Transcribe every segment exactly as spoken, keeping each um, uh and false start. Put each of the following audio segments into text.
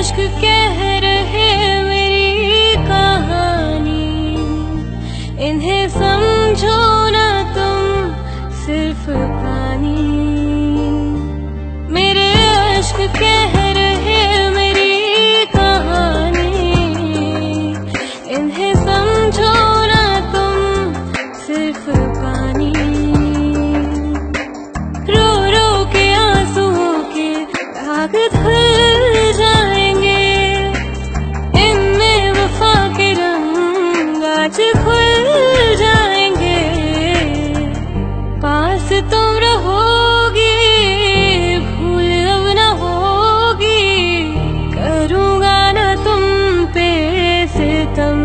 इश्क कह रहे मेरी कहानी, इन्हें समझो ना तुम सिर्फ पानी। मेरे इश्क कह रहे मेरी कहानी, इन्हें समझो ना तुम सिर्फ पानी। रो रो के आंसुओं के दाग धुल जाएंगे, इनमें वफा के रंग आज खुल जाएंगे। पास तुम रहोगी, भूल अब न होगी, करूँगा ना तुम पे सितम।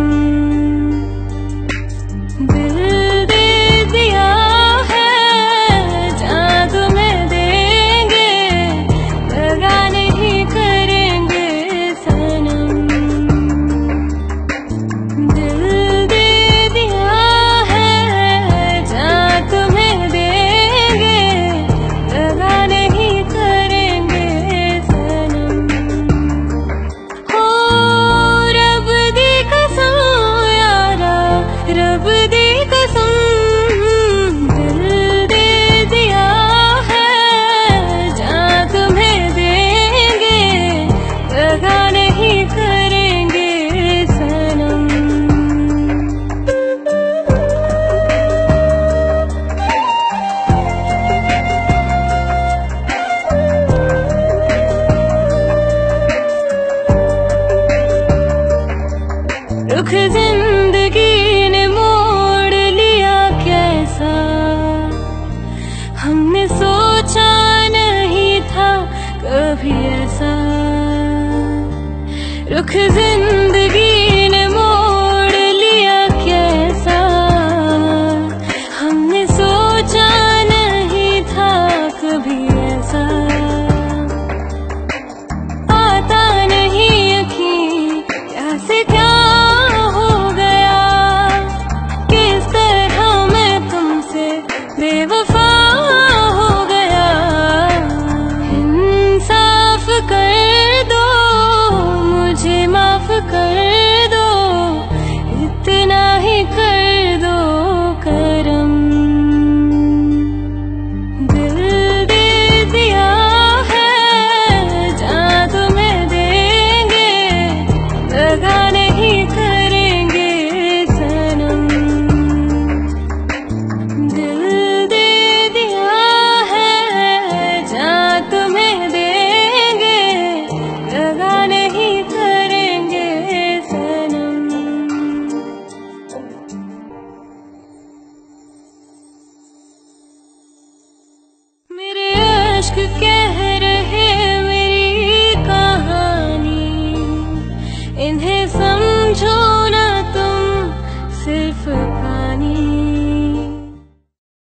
दिल दे दिया है जहाँ तुम्हें देंगे, दगा नहीं करेंगे सनम। दिल दे दिया है जहाँ तुम्हें देंगे, दगा नहीं करेंगे सनम। हो रब दी कसम यारा, रब दी कसम, दिल दे दिया है जहाँ तुम्हें देंगे, दगा नहीं करेंगे सनम। रुख जिंदगी ने मोड़ लिया कैसा, हमने सोचा नहीं था कभी ऐसा। रुख जिंदगी ने मोड़ लिया कैसा, हमने सोचा नहीं था कभी ऐसा। आता नहीं यकीन क्या से क्या हो गया, किस तरह मैं तुमसे बेवफा हो गया। इंसाफ कर दो, मुझे माफ कर दो, इतना ही कर दो करम। दिल दे दिया है जहाँ तुम्हें देंगे, दगा नहीं करेंगे सनम। दिल दे दिया है जहाँ तुम्हें देंगे, दगा नहीं करेंगे सनम। मेरे इश्क के